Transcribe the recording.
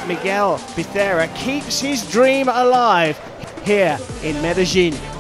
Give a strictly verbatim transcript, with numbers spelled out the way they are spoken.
Miguel Becerra keeps his dream alive here in Medellin.